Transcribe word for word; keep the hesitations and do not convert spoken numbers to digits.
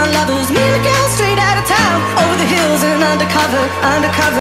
lovers, me and the girl straight out of town, over the hills and undercover, undercover.